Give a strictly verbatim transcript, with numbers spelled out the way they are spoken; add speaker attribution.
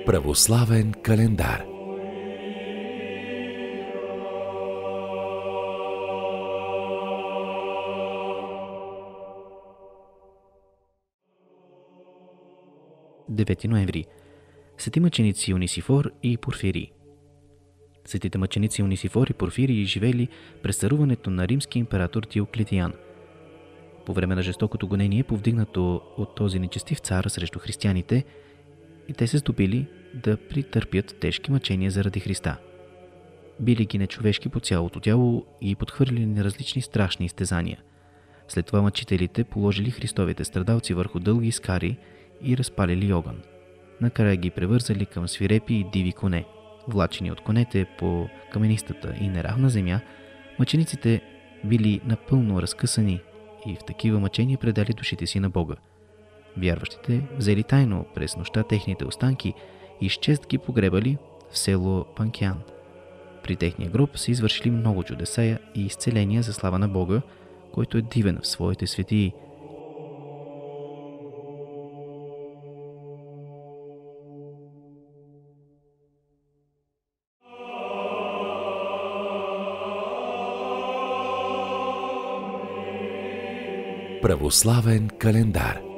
Speaker 1: Православен календар.
Speaker 2: девети ноември. Свети мъченици Унисифор и Порфирий. Светите мъченици Унисифор и Порфирий живели през царуването на римски император Диоклетиан. По време на жестокото гонение, повдигнато от този нечестив цар срещу християните, и те се здобили да притърпят тежки мъчения заради Христа. Били ги нечовешки по цялото тяло и подхвърлили неразлични страшни изтезания. След това мъчителите положили Христовите страдалци върху дълги скари и разпалили огън. Накрая ги превързали към свирепи и диви коне. Влачени от конете по каменистата и неравна земя, мъчениците били напълно разкъсани и в такива мъчения предали душите си на Бога. Вярващите взели тайно през нощта техните останки и с чест ги погребали в село Панкян. При техния гроб са извършили много чудеса и изцеления за слава на Бога, който е дивен в своите светии.
Speaker 1: Православен календар.